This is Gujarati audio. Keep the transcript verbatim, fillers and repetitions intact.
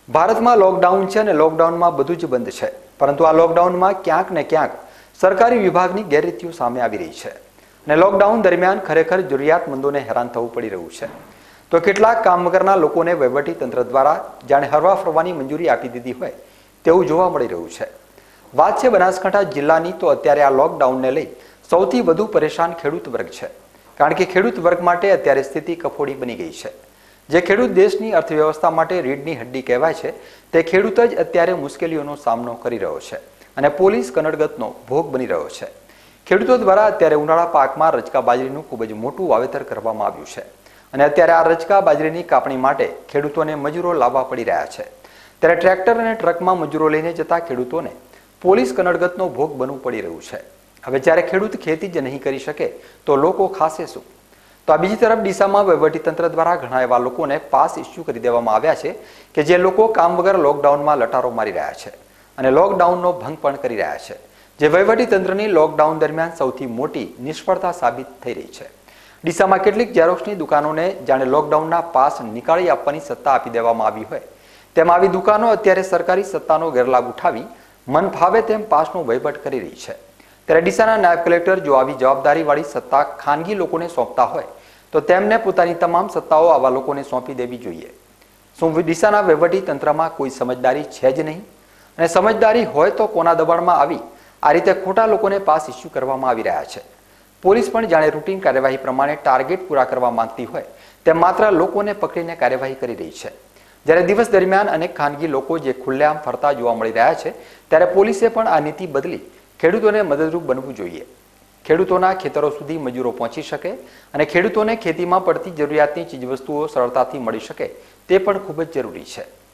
ભારતમાં લોકડાઉન છે અને લોકડાઉનમાં બધું જ બંધ છે, પરંતુ આ લોકડાઉનમાં ક્યાંક ને ક્યાંક સરકારી વિભાગની ગેરરીતિઓ સામે આવી રહી છે અને લોકડાઉન દરમિયાન ખરેખર જરૂરિયાતમંદોને હેરાન થવું પડી રહ્યું છે. તો કેટલાક કામ વગરના લોકોને વહીવટી તંત્ર દ્વારા જાણે હરવા ફરવાની મંજૂરી આપી દીધી હોય તેવું જોવા મળી રહ્યું છે. વાત છે બનાસકાંઠા જિલ્લાની, તો અત્યારે આ લોકડાઉનને લઈ સૌથી વધુ પરેશાન ખેડૂત વર્ગ છે, કારણ કે ખેડૂત વર્ગ માટે અત્યારે સ્થિતિ કફોડી બની ગઈ છે. જે ખેડૂત દેશની અર્થવ્યવસ્થા માટે રીઢની હડ્ડી કહેવાય છે, તે ખેડૂત જ અત્યારે મુશ્કેલીઓનો સામનો કરી રહ્યો છે અને પોલીસ કનડગતનો ભોગ બની રહ્યો છે. ખેડૂતો દ્વારા અત્યારે ઉનાળા પાકમાં રચકા બાજરીનું ખૂબ જ મોટું વાવેતર કરવામાં આવ્યું છે અને અત્યારે આ રચકા બાજરીની કાપણી માટે ખેડૂતોને મજૂરો લાવવા પડી રહ્યા છે. ત્યારે ટ્રેક્ટર અને ટ્રકમાં મજૂરો લઈને જતા ખેડૂતોને પોલીસ કનડગતનો ભોગ બનવું પડી રહ્યું છે. હવે જ્યારે ખેડૂત ખેતી જ નહીં કરી શકે તો લોકો ખાશે શું? તો આ બીજી તરફ ડીસામાં વહીવટીતંત્ર દ્વારા ઘણા એવા લોકોને પાસ ઇસ્યુ કરી દેવામાં આવ્યા છે કે જે લોકો કામ વગર લોકડાઉનમાં લટારો મારી રહ્યા છે અને લોકડાઉનનો ભંગ પણ કરી રહ્યા છે, જે વહીવટીતંત્રની લોકડાઉન દરમિયાન સૌથી મોટી નિષ્ફળતા સાબિત થઈ રહી છે. ડીસામાં કેટલીક ઝેરોક્સની દુકાનોને જાણે લોકડાઉનના પાસ નીકાળી આપવાની સત્તા આપી દેવામાં આવી હોય તેમ આવી દુકાનો અત્યારે સરકારી સત્તાનો ગેરલાભ ઉઠાવી મન ફાવે તેમ પાસનો વહીવટ કરી રહી છે. ત્યારે ડીસાના નાયબ કલેક્ટર જો આવી જવાબદારીવાળી સત્તા ખાનગી લોકોને સોંપતા હોય તો તેમને પોતાની તમામ સત્તાઓ આવા લોકોને સોંપી દેવી જોઈએ. શું ડીસાના વહીવટી તંત્રમાં કોઈ સમજદારી છે જ નહીં? અને સમજદારી હોય તો કોના દબાણમાં આવી આ રીતે ખોટા લોકોને પાસ ઇસ્યુ કરવામાં આવી રહ્યા છે? પોલીસ પણ જાણે રૂટીન કાર્યવાહી પ્રમાણે ટાર્ગેટ પૂરા કરવા માંગતી હોય તેમ માત્ર લોકોને પકડીને કાર્યવાહી કરી રહી છે. જ્યારે દિવસ દરમિયાન અનેક ખાનગી લોકો જે ખુલ્લેઆમ ફરતા જોવા મળી રહ્યા છે, ત્યારે પોલીસે પણ આ નીતિ બદલી ખેડૂતોને મદદરૂપ બનવું જોઈએ. ખેડૂતોના ખેતરો સુધી મજૂરો પહોંચી શકે અને ખેડૂતોને ખેતીમાં પડતી જરૂરિયાતની ચીજવસ્તુઓ સરળતાથી મળી શકે તે પણ ખૂબ જ જરૂરી છે.